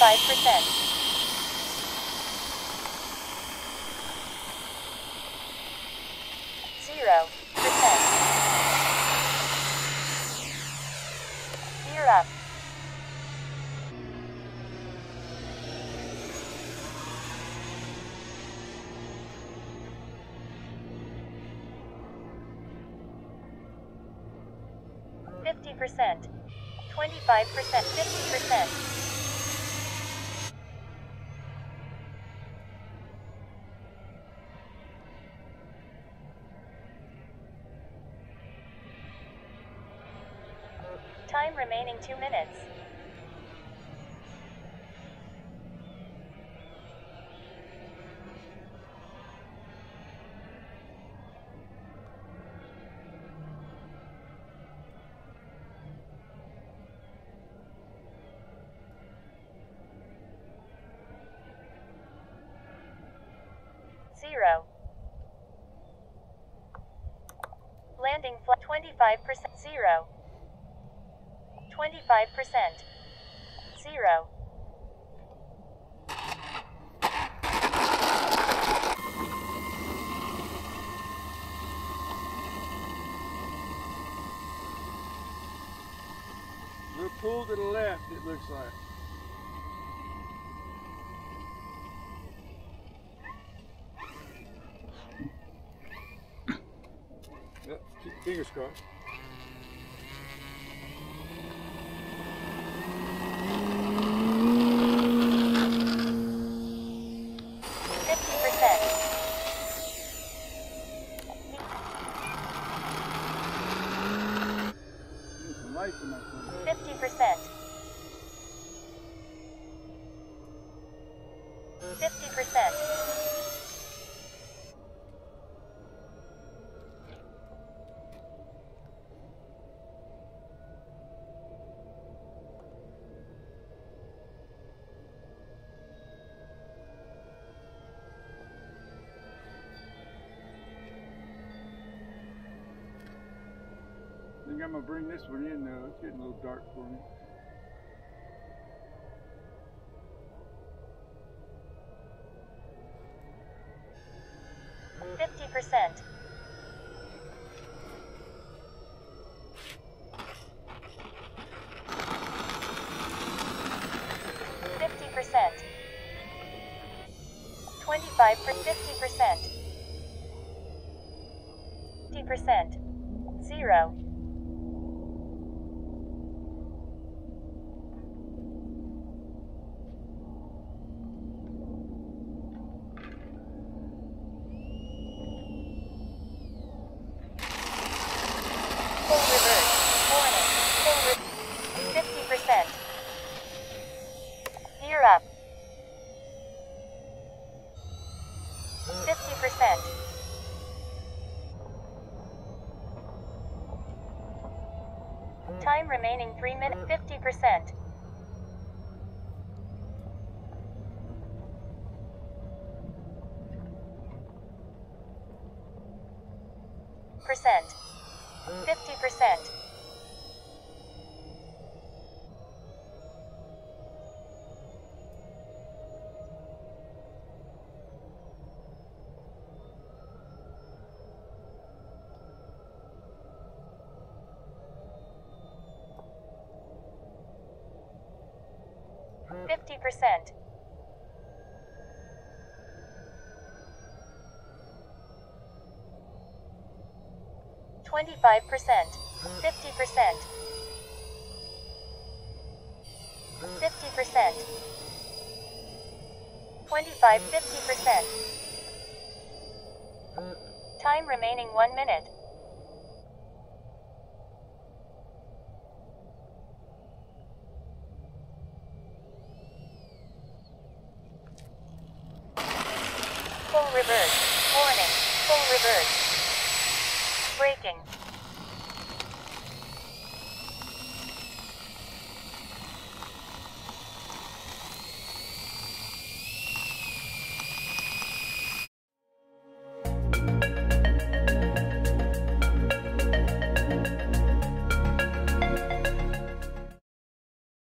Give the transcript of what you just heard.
25%. 0%. Gear up. 50%. 25%. 50%. Time remaining 2 minutes. Zero. Landing flight 25%. 0. 25%. 0. We'll pull to the left, it looks like. Yep, keep your fingers crossed. Lights in my phone. 50%. 50%. I think I'm going to bring this one in though. It's getting a little dark for me. %. 50%. 25 for 50%. 50%. 0. Full reverse. Warning. Full 50%. Gear up. 50%. Time remaining 3 minutes. 50%. Percent. 50%. %. 25%. 50%. 50%. 25, 50%. Time remaining 1 minute.